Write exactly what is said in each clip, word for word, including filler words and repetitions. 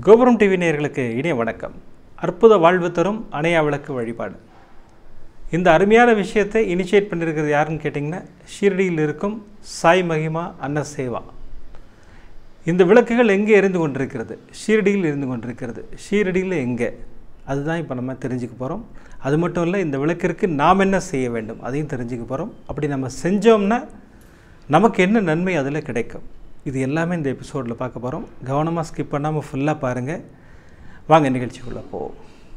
Gopuram T V நேயர்களுக்கு இனிய வணக்கம். அற்புத வாழ்வு தரும் அணையா விளக்கு வழிபாடு. இந்த அருமையான விஷயத்தை இனிஷியேட் பண்ணியிருக்கிறது யாருன்னு கேட்டிங்கன்னா ஷீரடியில் இருக்கும் சாய் மகிமா அன்ன சேவா. இந்த விளக்குகள் எங்கே எரிந்து கொண்டிருக்கிறது? ஷீரடியில் எரிந்து கொண்டிருக்கிறது. ஷீரடியில் எங்கே? அதுதான் இப்போ நம்ம தெரிஞ்சுக்க போகிறோம். அது மட்டும் இல்லை, இந்த விளக்கிற்கு நாம் என்ன செய்ய வேண்டும் அதையும் தெரிஞ்சுக்க போகிறோம். அப்படி நம்ம செஞ்சோம்னா நமக்கு என்ன நன்மை அதில் கிடைக்கும், இது எல்லாமே இந்த எபிசோடில் பார்க்க போகிறோம். கவனமாக ஸ்கிப் பண்ணாமல் ஃபுல்லாக பாருங்கள். வாங்க நிகழ்ச்சிக்குள்ளே போவோம்.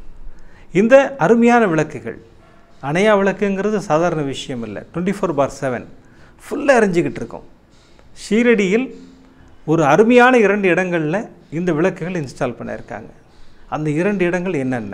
இந்த அருமையான விளக்குகள், அணையா விளக்குங்கிறது சாதாரண விஷயம் இல்லை. டுவெண்ட்டி ஃபோர் பார் செவன் ஃபுல்லாக எரிஞ்சிக்கிட்டு இருக்கோம். ஷீரடியில் ஒரு அருமையான இரண்டு இடங்களில் இந்த விளக்குகள் இன்ஸ்டால் பண்ணியிருக்காங்க. அந்த இரண்டு இடங்கள் என்னென்ன?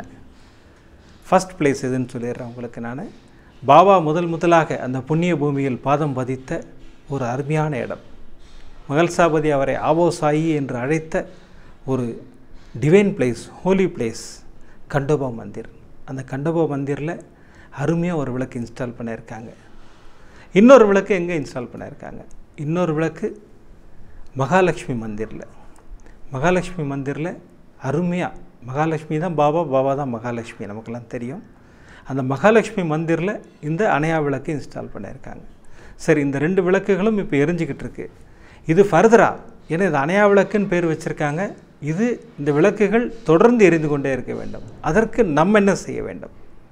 ஃபஸ்ட் பிளேஸ் எதுன்னு சொல்லிடுறேன் உங்களுக்கு நான். பாபா முதல் முதலாக அந்த புண்ணிய பூமியில் பாதம் பதித்த ஒரு அருமையான இடம். மகள்சாபதி அவரை ஆபோ சாயி என்று அழைத்த ஒரு divine place, holy place, Khandoba Mandir. அந்த கண்டோபா மந்திரில் அருமையாக ஒரு விளக்கு இன்ஸ்டால் பண்ணியிருக்காங்க. இன்னொரு விளக்கு எங்கே இன்ஸ்டால் பண்ணியிருக்காங்க? இன்னொரு விளக்கு மகாலட்சுமி மந்திரில். மகாலட்சுமி மந்திரில் அருமையாக, மகாலட்சுமி தான் பாபா, பாபா தான் மகாலட்சுமி, நமக்கெல்லாம் தெரியும். அந்த மகாலட்சுமி மந்திரில் இந்த அணையா விளக்கு இன்ஸ்டால் பண்ணியிருக்காங்க. சரி, இந்த ரெண்டு விளக்குகளும் இப்போ எரிஞ்சிக்கிட்டு இருக்கு. இது ஃபர்தரா, ஏன்னா இது அணையா விளக்குன்னு பேர் வச்சுருக்காங்க. இது இந்த விளக்குகள் தொடர்ந்து எரிந்து கொண்டே இருக்க வேண்டும். அதற்கு நம்ம என்ன செய்ய வேண்டும்?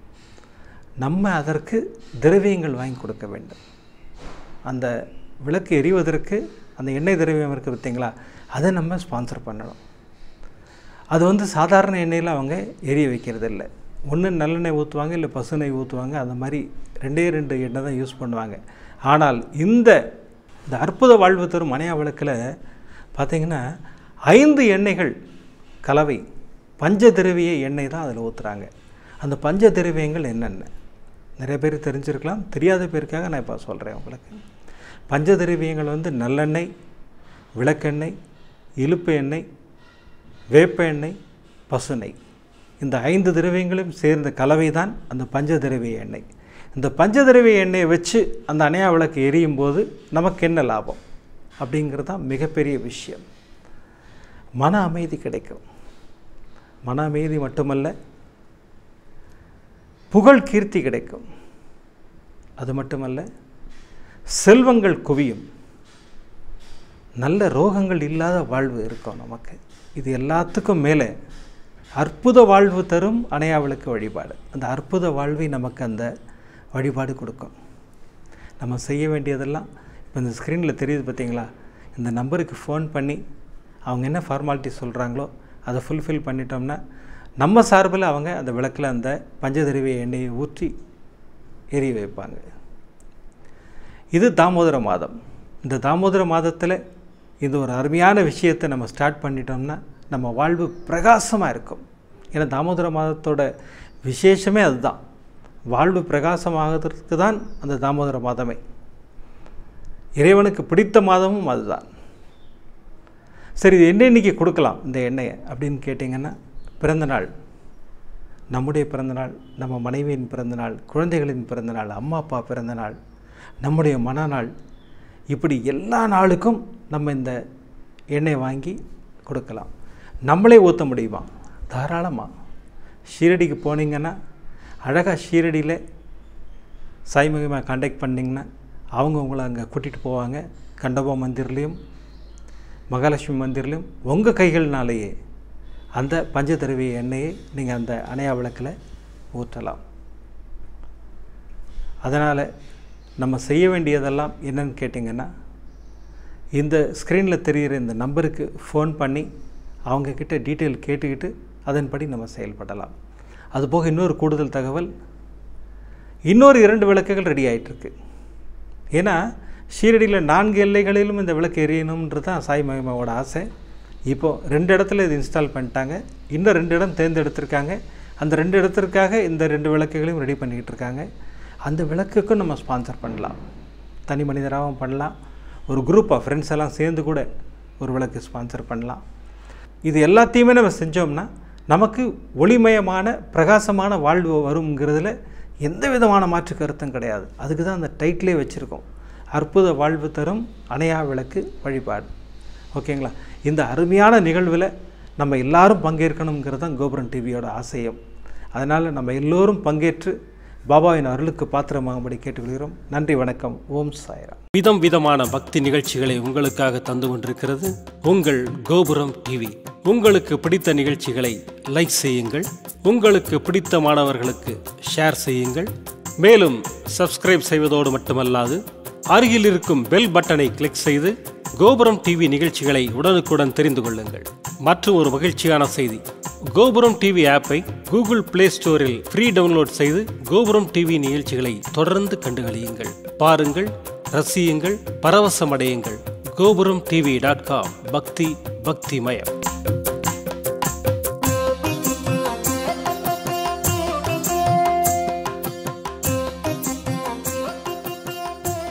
நம்ம அதற்கு திரவியங்கள் வாங்கி கொடுக்க வேண்டும். அந்த விளக்கு எரிவதற்கு அந்த எண்ணெய் திரவியம் இருக்குது பார்த்தீங்களா, அதை நம்ம ஸ்பான்சர் பண்ணணும். அது வந்து சாதாரண எண்ணெயில் அவங்க எரிய வைக்கிறது இல்லை. ஒன்று நல்லெண்ணெய் ஊற்றுவாங்க, இல்லை பசுநெய் ஊற்றுவாங்க. அந்த மாதிரி ரெண்டே ரெண்டு எண்ணெய் தான் யூஸ் பண்ணுவாங்க. ஆனால் இந்த இந்த அற்புத வாழ்வு தரும் அணையா விளக்கில் பார்த்திங்கன்னா ஐந்து எண்ணெய்கள் கலவை, பஞ்ச திரவிய எண்ணெய் தான் அதில் ஊற்றுறாங்க. அந்த பஞ்ச திரவியங்கள் என்னென்ன நிறைய பேர் தெரிஞ்சிருக்கலாம், தெரியாத பேருக்காக நான் இப்போ சொல்கிறேன் உங்களுக்கு. பஞ்ச திரவியங்கள் வந்து நல்லெண்ணெய், விளக்கெண்ணெய், இலுப்பு எண்ணெய், வேப்ப எண்ணெய், பசுநெய். இந்த ஐந்து திரவியங்களும் சேர்ந்த கலவை தான் அந்த பஞ்ச திரவிய எண்ணெய். இந்த பஞ்சதிரவிய எண்ணெயை வச்சு அந்த அணையா விளக்கு எரியும் போது நமக்கு என்ன லாபம் அப்படிங்கிறது தான் மிகப்பெரிய விஷயம். மன அமைதி கிடைக்கும். மன அமைதி மட்டுமல்ல, புகழ் கீர்த்தி கிடைக்கும். அது மட்டுமல்ல, செல்வங்கள் குவியும். நல்ல ரோகங்கள் இல்லாத வாழ்வு இருக்கும் நமக்கு. இது எல்லாத்துக்கும் மேலே அற்புத வாழ்வு தரும் அணையா விளக்கு வழிபாடு. அந்த அற்புத வாழ்வை நமக்கு அந்த வழிபாடு கொடுக்கும். நம்ம செய்ய வேண்டியதெல்லாம் இப்போ இந்த ஸ்க்ரீனில் தெரியுது பார்த்தீங்களா, இந்த நம்பருக்கு ஃபோன் பண்ணி அவங்க என்ன ஃபார்மாலிட்டி சொல்கிறாங்களோ அதை ஃபுல்ஃபில் பண்ணிட்டோம்னா நம்ம சார்பில் அவங்க அந்த விளக்கில் அந்த பஞ்சதிரவிய எண்ணெயை ஊற்றி எரிய வைப்பாங்க. இது தாமோதர மாதம். இந்த தாமோதர மாதத்தில் இந்த ஒரு அருமையான விஷயத்தை நம்ம ஸ்டார்ட் பண்ணிட்டோம்னா நம்ம வாழ்வு பிரகாசமாக இருக்கும். ஏன்னா தாமோதர மாதத்தோட விசேஷமே அதுதான். வாழ்வு பிரகாசமாகிறதுக்கு தான் அந்த தாமோதர மாதமே. இறைவனுக்கு பிடித்த மாதமும் அதுதான். சரி, இது என்ன இன்றைக்கி கொடுக்கலாம் இந்த எண்ணெயை அப்படின்னு கேட்டிங்கன்னா, பிறந்தநாள், நம்முடைய பிறந்தநாள், நம்ம மனைவியின் பிறந்தநாள், குழந்தைகளின் பிறந்தநாள், அம்மா அப்பா பிறந்தநாள், நம்முடைய மனநாள், இப்படி எல்லா நாளுக்கும் நம்ம இந்த எண்ணெய் வாங்கி கொடுக்கலாம். நம்மளே ஊற்ற முடியுமா? தாராளமாக. ஷீரடிக்கு போனீங்கன்னா அழகாக ஷீரடியில் சாய் மகிமா கான்டாக்ட் பண்ணிங்கன்னா அவங்க உங்களை அங்கே கூட்டிகிட்டு போவாங்க. கண்டபா மந்திர்லேயும் மகாலட்சுமி மந்திர்லேயும் உங்கள் கைகள்னாலேயே அந்த பஞ்சதிரவிய எண்ணெயை நீங்கள் அந்த அணையா விளக்கில் ஊற்றலாம். அதனால் நம்ம செய்ய வேண்டியதெல்லாம் என்னன்னு கேட்டிங்கன்னா, இந்த ஸ்க்ரீனில் தெரிகிற இந்த நம்பருக்கு ஃபோன் பண்ணி அவங்கக்கிட்ட டீட்டெயில் கேட்டுக்கிட்டு அதன்படி நம்ம செயல்படலாம். அதுபோக இன்னொரு கூடுதல் தகவல், இன்னொரு இரண்டு விளக்குகள் ரெடி ஆகிட்டுருக்கு. ஏன்னா ஷீரடியில் நான்கு எல்லைகளிலும் இந்த விளக்கு எரியணுன்றது தான் சாய் மகிமாவோட ஆசை. இப்போது ரெண்டு இடத்துல இது இன்ஸ்டால் பண்ணிட்டாங்க. இன்னும் ரெண்டு இடம் தேர்ந்தெடுத்திருக்காங்க. அந்த ரெண்டு இடத்திற்காக இந்த ரெண்டு விளக்குகளையும் ரெடி பண்ணிக்கிட்டு இருக்காங்க. அந்த விளக்குக்கும் நம்ம ஸ்பான்சர் பண்ணலாம். தனி மனிதராகவும் பண்ணலாம். ஒரு குரூப் ஆஃப் ஃப்ரெண்ட்ஸ் எல்லாம் சேர்ந்து கூட ஒரு விளக்கு ஸ்பான்சர் பண்ணலாம். இது எல்லாத்தையுமே நம்ம செஞ்சோம்னா நமக்கு ஒளிமயமான பிரகாசமான வாழ்வு வருங்கிறதுல எந்த விதமான மாற்று கருத்தும் கிடையாது. அதுக்கு தான் அந்த டைட்டிலே வச்சுருக்கோம், அற்புத வாழ்வு தரும் அணையா விளக்கு வழிபாடு. ஓகேங்களா? இந்த அருமையான நிகழ்வில் நம்ம எல்லாரும் பங்கேற்கணுங்கிறது தான் கோபுரம் டிவியோட ஆசையம். அதனால் நம்ம எல்லோரும் பங்கேற்று பாபாவின் அருளுக்கு பாத்திரமாகும்படி கேட்டுக்கொள்கிறோம். நன்றி, வணக்கம். ஓம் சாய்ராம். விதம் விதமான பக்தி நிகழ்ச்சிகளை உங்களுக்காக தந்து கொண்டிருக்கிறது உங்கள் கோபுரம் டிவி. உங்களுக்கு பிடித்த நிகழ்ச்சிகளை லைக் செய்யுங்கள், உங்களுக்கு பிடித்த மாணவர்களுக்கு ஷேர் செய்யுங்கள். மேலும் சப்ஸ்கிரைப் செய்வதோடு மட்டுமல்லாது அருகில் இருக்கும் பெல் பட்டனை கிளிக் செய்து கோபுரம் டிவி நிகழ்ச்சிகளை உடனுக்குடன் தெரிந்து கொள்ளுங்கள். மற்றும் ஒரு மகிழ்ச்சியான செய்தி, கோபுரம் டிவி ஆப்பை கூகுள் பிளே ஸ்டோரில் ஃப்ரீ டவுன்லோட் செய்து கோபுரம் டிவி நிகழ்ச்சிகளை தொடர்ந்து கண்டுகளியுங்கள், பாருங்கள், ரசியுங்கள், பரவசமடையுங்கள். கோபுரம் டிவி டாட் காம். பக்தி பக்திமயம்.